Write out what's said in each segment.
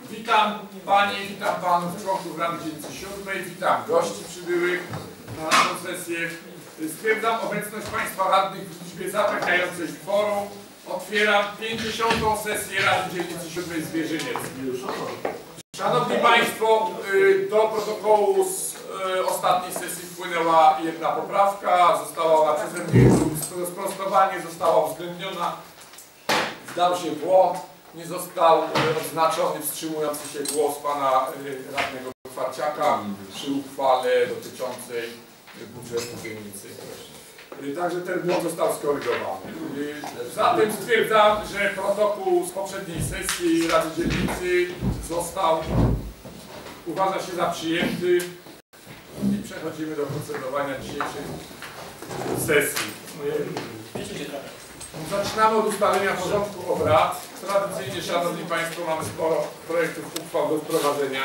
Witam Panie, witam Panów, członków Rady Dzielnicy 7, witam gości przybyłych na naszą sesję. Stwierdzam obecność Państwa radnych w liczbie zapewniającej kworum. Otwieram 50. sesję Rady Dzielnicy 7 Zwierzyniec. Szanowni Państwo, do protokołu z ostatniej sesji wpłynęła jedna poprawka, została ona przeze mnie sprostowanie, została uwzględniona. Zdał się błąd, nie został odznaczony wstrzymujący się głos pana radnego Kwarciaka przy uchwale dotyczącej budżetu dzielnicy. Także ten błąd został skorygowany. Zatem stwierdzam, że protokół z poprzedniej sesji Rady Dzielnicy uważa się za przyjęty i przechodzimy do procedowania dzisiejszej sesji. Zaczynamy od ustalenia porządku obrad. Tradycyjnie, Szanowni Państwo, mamy sporo projektów uchwał do wprowadzenia.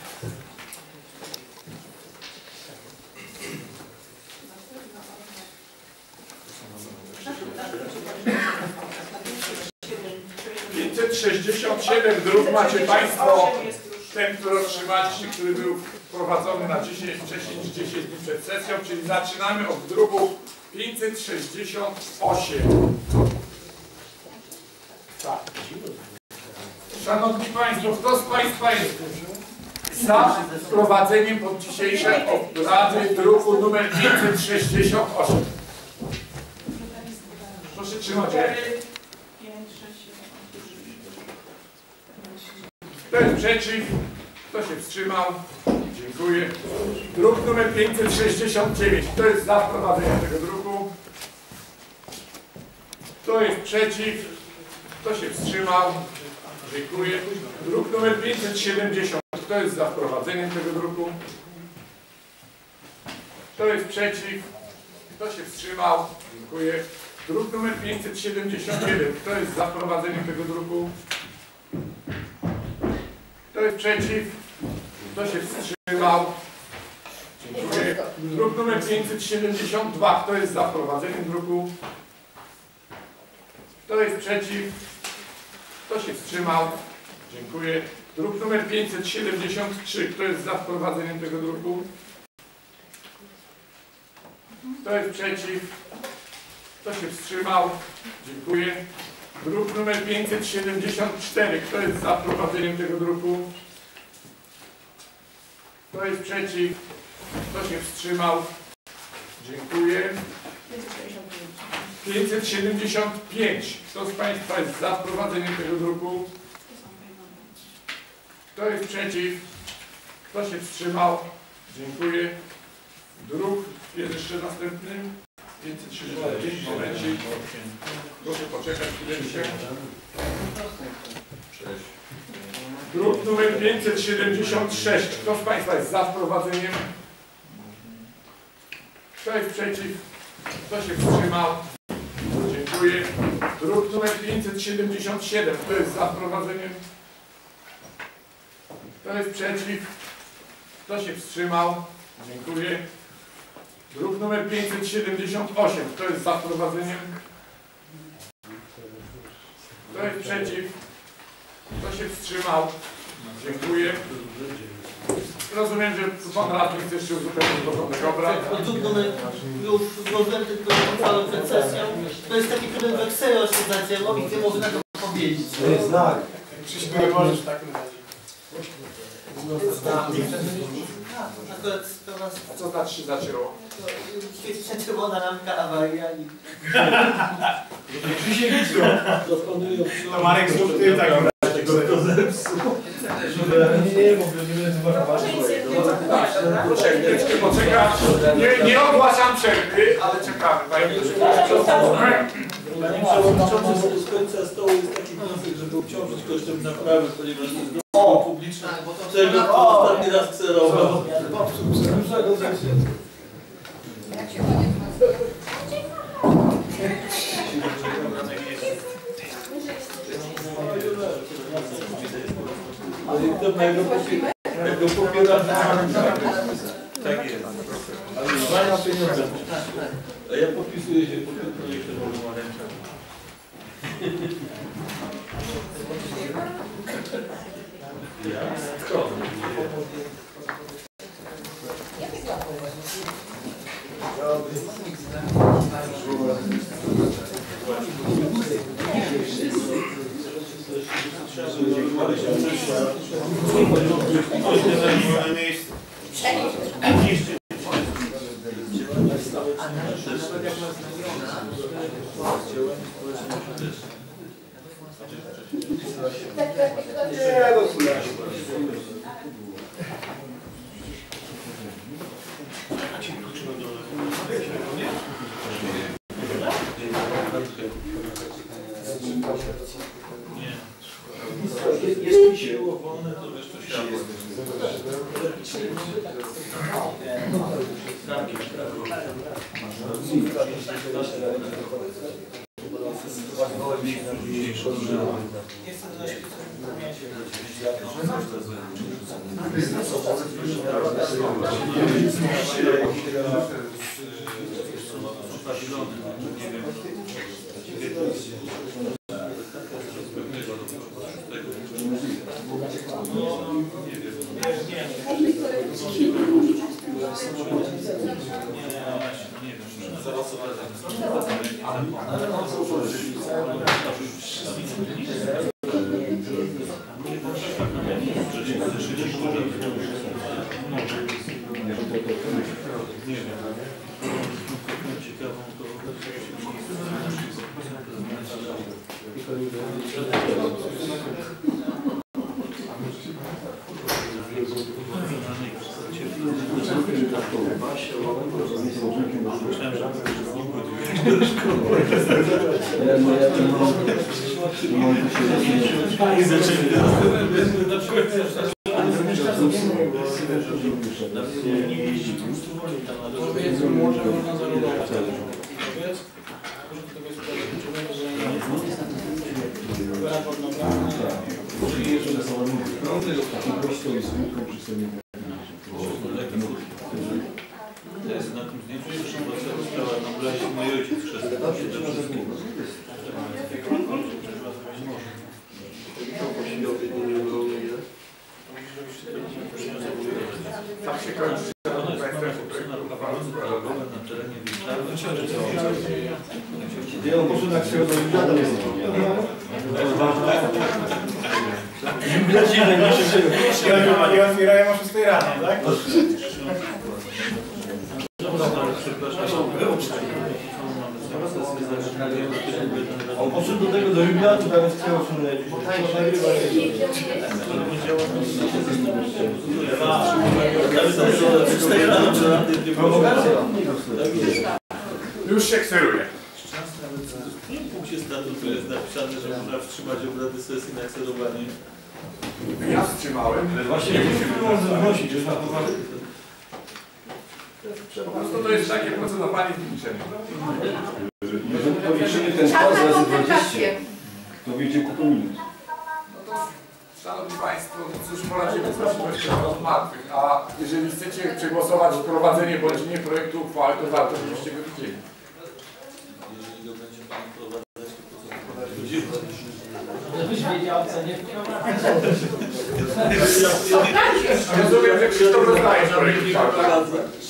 ...567 druk macie Państwo, ten, który otrzymaliście, który był wprowadzony na 10 dni przed sesją, czyli zaczynamy od druku 568. Tak. Szanowni Państwo, kto z Państwa jest za wprowadzeniem pod dzisiejsze obrady druku numer 568? Proszę trzymać. Kto jest przeciw? Kto się wstrzymał? Dziękuję. Druk numer 569. Kto jest za wprowadzeniem tego druku? Kto jest przeciw? Kto się wstrzymał? Dziękuję. Druk numer 570. Kto jest za wprowadzeniem tego druku? Kto jest przeciw? Kto się wstrzymał? Dziękuję. Druk numer 571. Kto jest za wprowadzeniem tego druku? Kto jest przeciw? Kto się wstrzymał? Dziękuję. Druk numer 572. Kto jest za wprowadzeniem druku? Kto jest przeciw? Kto się wstrzymał? Dziękuję. Druk numer 573. Kto jest za wprowadzeniem tego druku? Kto jest przeciw? Kto się wstrzymał? Dziękuję. Druk numer 574. Kto jest za wprowadzeniem tego druku? Kto jest przeciw? Kto się wstrzymał? Dziękuję. 575. Kto z Państwa jest za wprowadzeniem tego druku? Kto jest przeciw? Kto się wstrzymał? Dziękuję. Druk jest jeszcze następny. 569. Momencik. Proszę poczekać chwilę. Druk numer 576. Kto z Państwa jest za wprowadzeniem? Kto jest przeciw? Kto się wstrzymał? Dziękuję. Druk numer 577. Kto jest za wprowadzeniem? Kto jest przeciw? Kto się wstrzymał? Dziękuję. Druk numer 578. Kto jest za wprowadzeniem? Kto jest przeciw? Kto się wstrzymał? Dziękuję. Rozumiem, że Pan Radny chce jeszcze uzupełnić porządek obrad. Druk numer już złożyłem tylko uchwałę przed sesją. To jest taki problem weksela oszczędzacjego i nie może na to powiedzieć. To jest znak. Krzyśku, nie możesz tak mówić. Akurat sprawa... Co znaczy się zacięło? Świeci czerwona lampka, awaria i... Krzysiek Gicko. To Marek zrób ty tak. To zepsuł. Nie, bo nie będę zobaczył. Proszę chwileczkę poczekać. Nie ogłaszam przerwy, ale czekamy. Panie Przewodniczący, z końca stołu jest taki wniosek, żeby obciążyć kosztem naprawy, ponieważ to jest droga publiczna, czego ostatni raz kserował. Ale jak go popiera, tak jest. Ale zwalnia pieniądze. A ja podpisuję się pod tym projektem Mareczka. Jeśli się było wolne, to wiesz, to się jest na tym zdjęciu, że sprawa Nobla mój ojciec chrzestny. Tak się kończy. Na terenie Wilczarny. Ja on poszedł na księdza nie otwierają o 6 rano, tak? On poszedł do tego, do Jubilatu, tam jest chciał Już się kseruje. W punkcie statutu jest napisane, że można wstrzymać obrady sesji na kserowanie. Ja wstrzymałem. Właśnie nie można wnosić, że na poważnie. Po prostu to jest takie procedowanie liczenia. Jeżeli policzymy ten czas razy 20, to wyjdzie kupę minut. No to, szanowni Państwo, no cóż, poradzimy z możliwością od martwych, a jeżeli chcecie przegłosować wprowadzenie bądź nie projektu uchwały, to warto, żebyście go widzieli. Jeżeli go będzie Pan wprowadzać, to Żebyś wiedział, co nie Rozumiem, że Krzysztof rozdaje projekt uchwały.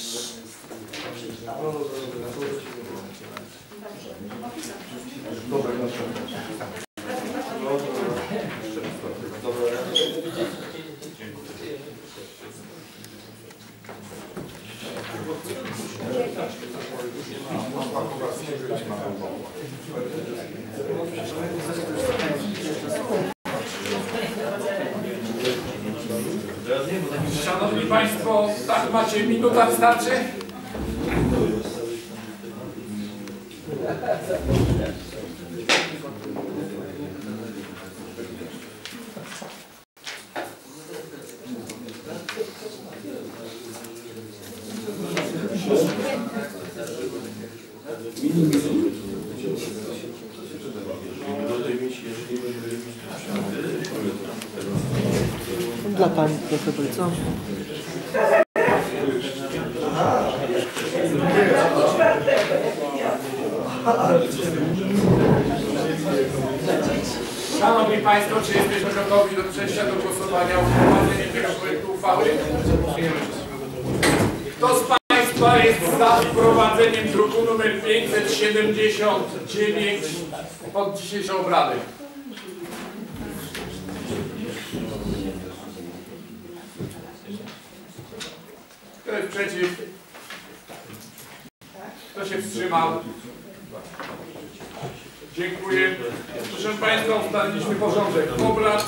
Szanowni Państwo, tak macie minuta wystarczy? Dla Pani, proszę bardzo. Szanowni Państwo, czy jesteśmy gotowi do przejścia do głosowania o wprowadzeniu tego projektu uchwały? Kto z Państwa jest za wprowadzeniem druku nr 579 pod dzisiejsze obrady? Kto jest przeciw? Kto się wstrzymał? Dziękuję. Proszę Państwa, ustaliliśmy porządek obrad.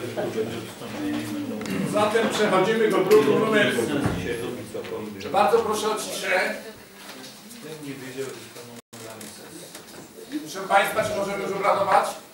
Zatem przechodzimy do druku numer. Bardzo proszę o ciszę. Proszę Państwa, czy możemy już obradować?